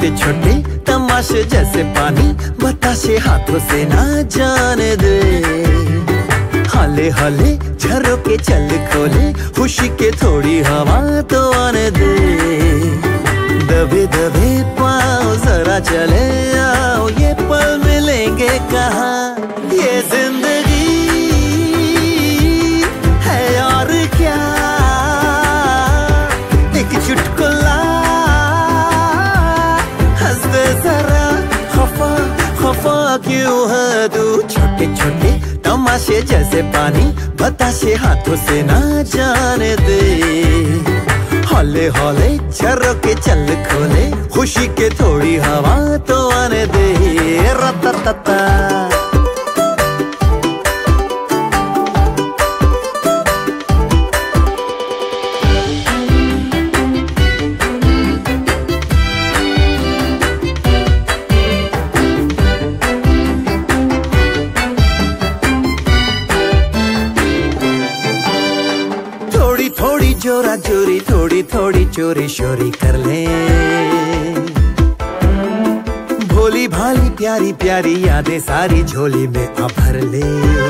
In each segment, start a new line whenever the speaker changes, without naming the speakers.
छोटे छोटे तमाशे जैसे पानी, बताशे हाथों से ना जाने दे। हाले हाले झरोके चल खोले, खुशी के थोड़ी हवा तो आने दे। दबे दबे पाँव जरा चले आओ, ये पल मिलेंगे कहाँ, ये जिंदगी है और क्या। एक चुटकुला हंस दे जरा, खफा खफा क्यों है तू। छोटे छोटे तमाशे जैसे पानी, बताशे हाथों से ना जाने दे। हौले हौले झरोके चल खोले, खुशी के थोड़ी हवा तो आने दे। रततता थोड़ी जोरा जोरी, थोड़ी थोड़ी चोरी शोरी कर ले। भोली भाली प्यारी प्यारी यादें सारी झोली में आ भर ले।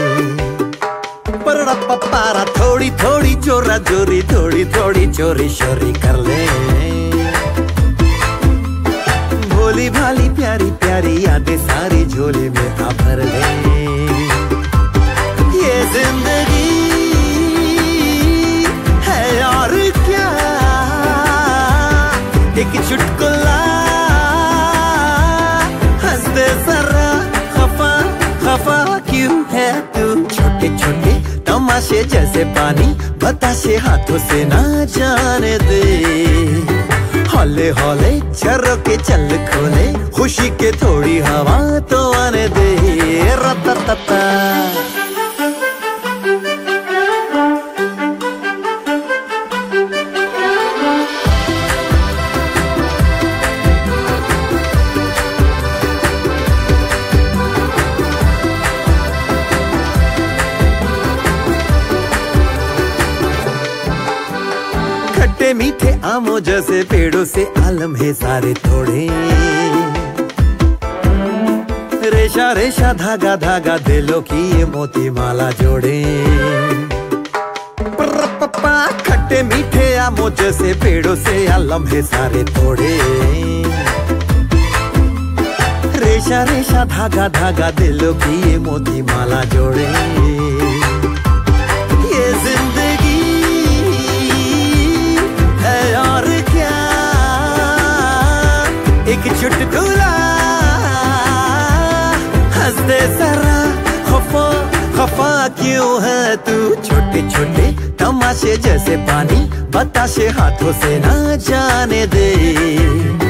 पर पपारा थोड़ी थोड़ी जोरा जोरी, थोड़ी थोड़ी चोरी शोरी कर ले। भोली भाली प्यारी प्यारी यादें सारी झोली में आ भर ले। ये जिंदगी और क्या, एक चुटकुला हंस दे जरा, खफा खफा क्यों है तू। छोटे छोटे तमाशे जैसे पानी, बताशे हाथों से ना जाने दे। हौले हौले झरोके चल खोले, खुशी के थोड़ी हवा तो आने दे। रततता खट्टे मीठे आमों जैसे पेड़ों से आलम है सारे तोड़े। रेशा रेशा धागा धागा दिलों की ये मोती माला जोड़े। खट्टे मीठे आमों जैसे पेड़ों से आलम है सारे तोड़े। रेशा रेशा धागा धागा दिलों की ये मोती माला जोड़े। ये जिंदगी और क्या, एक चुटकुला हंस दे जरा, खफा खफा क्यों है तू। छोटे छोटे तमाशे जैसे पानी, बताशे हाथों से ना जाने दे।